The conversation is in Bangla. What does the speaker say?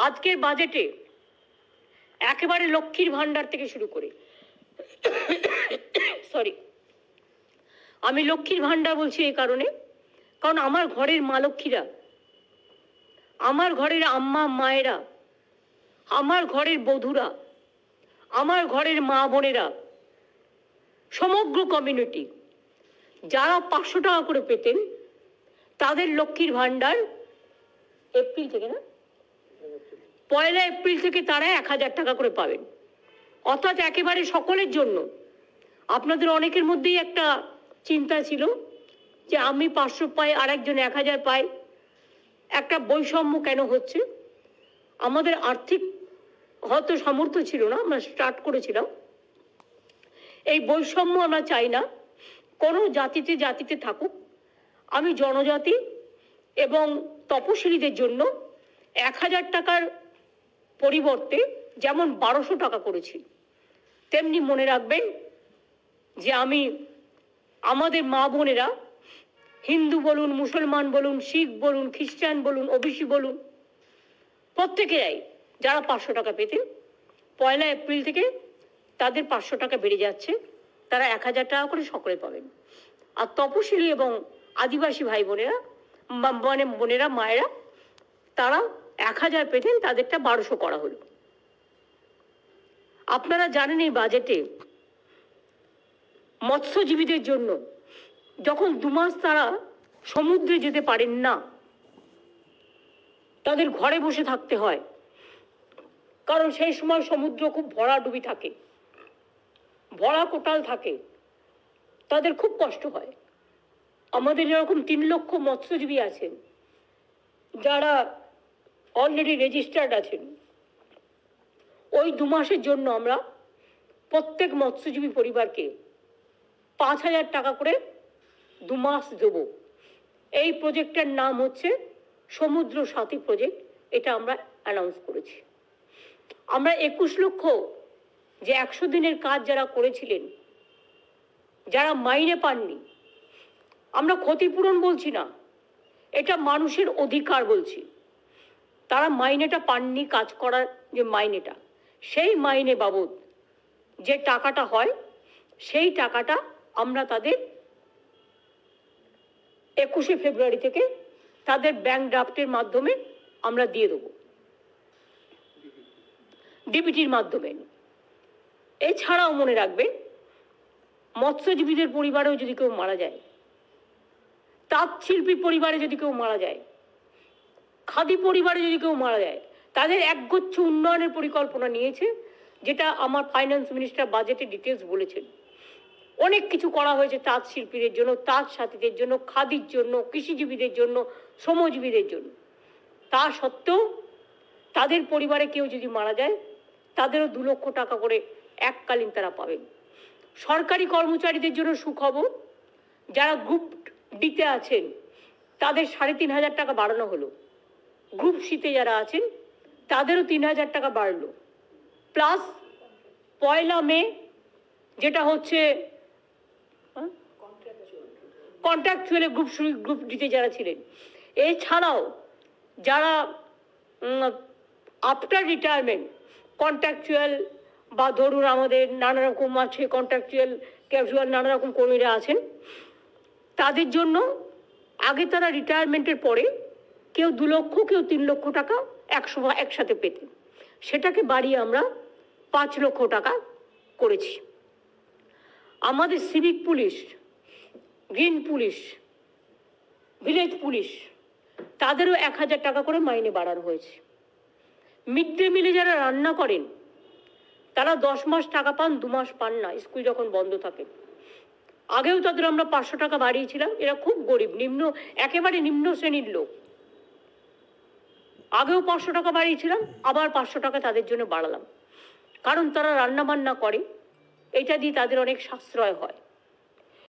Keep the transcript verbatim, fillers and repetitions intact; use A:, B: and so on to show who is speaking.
A: আজকের বাজেটে একেবারে লক্ষ্মীর ভান্ডার থেকে শুরু করে, সরি আমি লক্ষ্মীর ভান্ডার বলছি এই কারণে, কারণ আমার ঘরের মা লক্ষ্মীরা, আমার ঘরের আম্মা মায়েরা, আমার ঘরের বধূরা, আমার ঘরের মা বোনেরা, সমগ্র কমিউনিটি যারা পাঁচশো টাকা করে পেতেন তাদের লক্ষ্মীর ভান্ডার এপ্রিল থেকে না পয়লা এপ্রিল থেকে তারা এক হাজার টাকা করে পাবেন। অর্থাৎ একেবারে সকলের জন্য। আপনাদের অনেকের মধ্যেই একটা চিন্তা ছিল যে আমি পাঁচশো পাই আর একজন এক হাজার পাই, একটা বৈষম্য কেন হচ্ছে। আমাদের আর্থিক হয়তো সামর্থ্য ছিল না, আমরা স্টার্ট করেছিলাম। এই বৈষম্য আমরা চাই না, কোনো জাতিতে জাতিতে থাকুক। আমি জনজাতি এবং তপশিলীদের জন্য এক হাজার টাকার পরিবর্তে যেমন বারোশো টাকা করেছি, তেমনি মনে রাখবেন যে আমি আমাদের মা বোনেরা হিন্দু বলুন, মুসলমান বলুন, শিখ বলুন, খ্রিস্টান বলুন, ওবিসি বলুন, প্রত্যেকেরাই যারা পাঁচশো টাকা পেতেন পয়লা এপ্রিল থেকে তাদের পাঁচশো টাকা বেড়ে যাচ্ছে, তারা এক হাজার টাকা করে সকলে পাবেন। আর তপশিলি এবং আদিবাসী ভাই বোনেরা মানে বোনেরা মায়েরা তারা এক হাজার পেতেন, তাদেরটা বারোশো করা হলো। আপনারা জানেন এই বাজেটে মৎস্যজীবীদের জন্য যখন দু মাস তারা সমুদ্রে যেতে পারেন না, তাদের ঘরে বসে থাকতে হয়, কারণ সেই সময় সমুদ্র খুব ভরাডুবি থাকে, ভরা কোটাল থাকে, তাদের খুব কষ্ট হয়। আমাদের এরকম তিন লক্ষ মৎস্যজীবী আছেন যারা অলরেডি রেজিস্টার্ড আছেন। ওই দু মাসের জন্য আমরা প্রত্যেক মৎস্যজীবী পরিবারকে পাঁচ হাজার টাকা করে দু মাস দেব। এই প্রজেক্টের নাম হচ্ছে সমুদ্র সাথী প্রজেক্ট, এটা আমরা অ্যানাউন্স করেছি। আমরা একুশ লক্ষ যে একশো দিনের কাজ যারা করেছিলেন, যারা মাইনে পাননি, আমরা ক্ষতিপূরণ বলছি না, এটা মানুষের অধিকার বলছি। তারা মাইনেটা পাননি, কাজ করার যে মাইনেটা, সেই মাইনে বাবদ যে টাকাটা হয় সেই টাকাটা আমরা তাদের একুশে ফেব্রুয়ারি থেকে তাদের ব্যাংক ড্রাফটের মাধ্যমে আমরা দিয়ে দেবো, ডিবিটির মাধ্যমে। এছাড়াও মনে রাখবেন মৎস্যজীবীদের পরিবারেও যদি কেউ মারা যায়, তাঁত শিল্পী পরিবারে যদি কেউ মারা যায়, খাদি পরিবারে যদি কেউ মারা যায়, তাদের একগুচ্ছ উন্নয়নের পরিকল্পনা নিয়েছে, যেটা আমার ফাইন্যান্স মিনিস্টার বাজেটে ডিটেলস বলেছেন। অনেক কিছু করা হয়েছে তাঁত শিল্পীদের জন্য, তাঁত সাথীদের জন্য, খাদির জন্য, কৃষিজীবীদের জন্য, শ্রমজীবীদের জন্য। তা সত্ত্বেও তাদের পরিবারে কেউ যদি মারা যায় তাদেরও দু লক্ষ টাকা করে এককালীন তারা পাবেন। সরকারি কর্মচারীদের জন্য সুখবর, যারা গ্রুপ ডিতে আছেন তাদের সাড়ে তিন হাজার টাকা বাড়ানো হলো, গ্রুপ সিতে যারা আছেন তাদেরও তিন হাজার টাকা বাড়লো, প্লাস পয়লা মে যেটা হচ্ছে কন্ট্রাকচুয়ালে গ্রুপ গ্রুপ ডিতে যারা ছিলেন, এছাড়াও যারা আফটার রিটায়ারমেন্ট কন্ট্রাকচুয়াল বা ধরুন আমাদের নানা রকম আছে কন্ট্রাকচুয়াল ক্যাজুয়াল নানা রকম কর্মীরা আছেন, তাদের জন্য আগে তারা রিটায়ারমেন্টের পরে কেউ দু লক্ষ কেউ তিন লক্ষ টাকা একশো একসাথে পেতেন, সেটাকে বাড়িয়ে আমরা পাঁচ লক্ষ টাকা করেছি। আমাদের civic police, green police, village police, তাদেরও এক হাজার টাকা করে মাইনে বাড়ানো হয়েছে। মিড ডে মিলে যারা রান্না করেন তারা দশ মাস টাকা পান, দু মাস পান না, স্কুল যখন বন্ধ থাকে। আগেও তাদের আমরা পাঁচশো টাকা বাড়িয়েছিলাম, এরা খুব গরিব, নিম্ন একেবারে নিম্ন শ্রেণীর লোক। আগেও পাঁচশো টাকা বাড়িয়েছিলাম, আবার পাঁচশো টাকা তাদের জন্য বাড়ালাম, কারণ তারা রান্না বান্না করে, এটা দিয়ে তাদের অনেক সাশ্রয় হয়।